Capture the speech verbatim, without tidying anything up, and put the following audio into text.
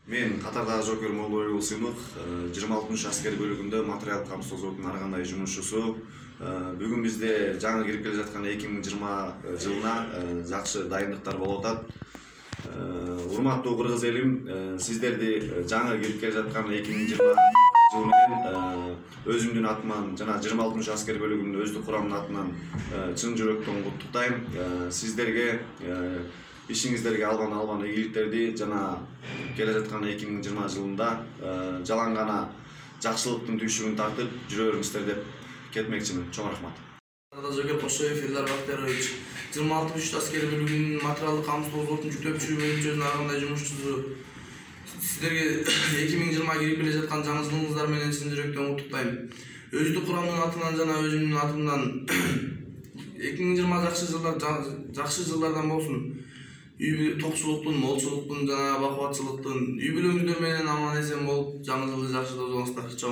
Мен катардагы Жокер Молдоюл Сыймык жыйырма алтынчы аскер бөлүгүндө материалдык камсыз тозгоотунун ар кандай жумушчусу. Бүгүн бизде жаңы кирип келе жаткан эки миң жыйырма жылына жакшы дайындыктар болуп атат. Урматтуу кыргыз элим, сиздерди жаңы кирип келе жаткан эки миң жыйырма жыл менен өзүмдүн атыман жана жыйырма алтынчы аскер бөлүгүнүн өздүк курамынын атынан чын жүрөктөн куттуктайм. Сиздерге ишиңиздерге алган алган ийгиликтерди жана келе жаткан эки миң жыйырма жылында жалаң гана жакшылыктын түйшүгүн тартып жүрө бериңиздер деп кетмекчимин. Чоң рахмат. Жокер Кошоев Элдар Бактыярович жыйырма алтынчы аскер бөлүгүнүн материалдык камсыз тозгоотун жүктөпчү бөлүмчөсүнүн ар кандай жумушчусу. Сиздерге эки миң жыйырма кирип келе жаткан жаңы жылыңыздар менен чын жүрөктөн куттуктайм. Өздүк курамдын атынан жана өзүмдүн атымдан эки миң жыйырма жакшы жылдар жакшы жылдардан болсун. Үй токчулуктун, молчулуктун жана бакубатчылыктын үй бүлөңүздөр менен аман эсен болуп, жаңы жылды жакшы тозгоңуздар.